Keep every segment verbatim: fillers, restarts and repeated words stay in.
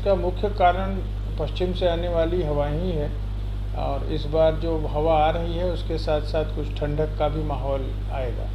इसका मुख्य कारण पश्चिम से आने वाली हवाएं ही है, और इस बार जो हवा आ रही है उसके साथ साथ कुछ ठंडक का भी माहौल आएगा।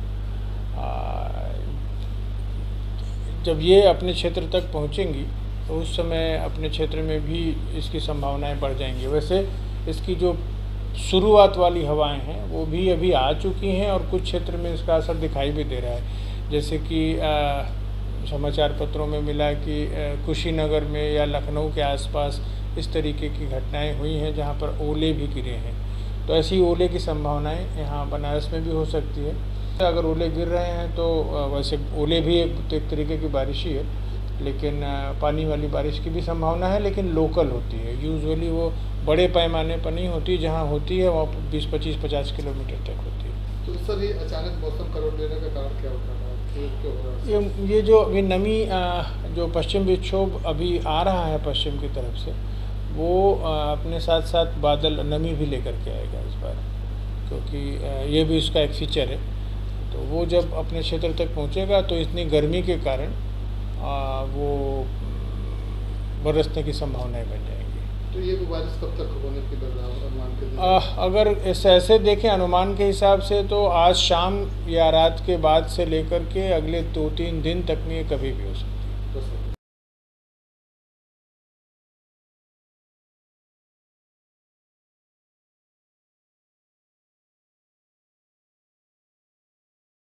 जब ये अपने क्षेत्र तक पहुँचेंगी तो उस समय अपने क्षेत्र में भी इसकी संभावनाएं बढ़ जाएंगी। वैसे इसकी जो शुरुआत वाली हवाएं हैं वो भी अभी आ चुकी हैं और कुछ क्षेत्र में इसका असर दिखाई भी दे रहा है। जैसे कि आ, समाचार पत्रों में मिला कि कुशीनगर में या लखनऊ के आसपास इस तरीके की घटनाएं हुई हैं जहां पर ओले भी गिरे हैं। तो ऐसी ओले की संभावनाएं यहाँ बनारस में भी हो सकती है। अगर ओले गिर रहे हैं तो वैसे ओले भी एक, एक तरीके की बारिश ही है, लेकिन पानी वाली बारिश की भी संभावना है, लेकिन लोकल होती है। यूजुअली वो बड़े पैमाने पर नहीं होती, जहाँ होती है वहाँ बीस पच्चीस पचास किलोमीटर तक होती है। तो सर ये अचानक मौसम करवट लेने का कारण क्या होता है? ये ये जो अभी नमी जो पश्चिम विक्षोभ अभी आ रहा है पश्चिम की तरफ से, वो अपने साथ साथ बादल नमी भी लेकर के आएगा इस बार, क्योंकि ये भी उसका एक फीचर है। तो वो जब अपने क्षेत्र तक पहुंचेगा तो इतनी गर्मी के कारण वो बरसने की संभावनाएं बन जाएंगी। तो ये बारिश कब तक होने की अनुमान के? अगर ऐसे ऐसे देखें अनुमान के हिसाब से तो आज शाम या रात के बाद से लेकर के अगले दो तीन दिन तक में ये कभी भी हो सकती है।